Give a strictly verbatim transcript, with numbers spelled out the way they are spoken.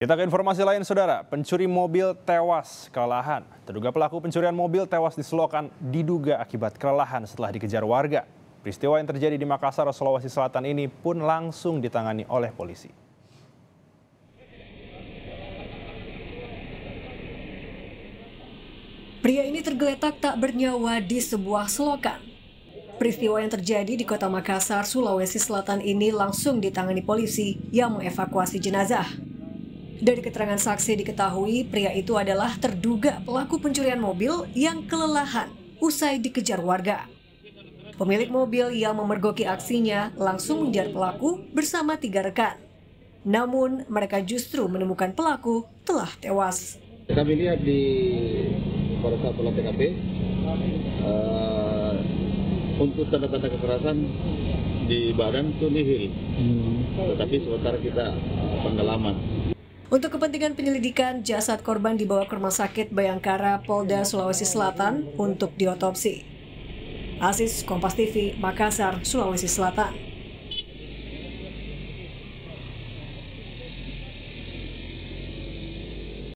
Kita ke informasi lain, saudara. Pencuri mobil tewas kelelahan. Terduga pelaku pencurian mobil tewas di Selokan diduga akibat kelelahan setelah dikejar warga. Peristiwa yang terjadi di Makassar, Sulawesi Selatan ini pun langsung ditangani oleh polisi. Pria ini tergeletak tak bernyawa di sebuah selokan. Peristiwa yang terjadi di kota Makassar, Sulawesi Selatan ini langsung ditangani polisi yang mengevakuasi jenazah. Dari keterangan saksi diketahui pria itu adalah terduga pelaku pencurian mobil yang kelelahan usai dikejar warga. Pemilik mobil yang memergoki aksinya langsung mengejar pelaku bersama tiga rekan. Namun mereka justru menemukan pelaku telah tewas. Kami lihat di pada saat olah T K P uh, untuk tanda-tanda kekerasan di badan itu nihil, hmm. tetapi sementara kita pendalaman. Untuk kepentingan penyelidikan, jasad korban dibawa ke Rumah Sakit Bayangkara Polda Sulawesi Selatan untuk diotopsi. Aziz, Kompas T V, Makassar, Sulawesi Selatan.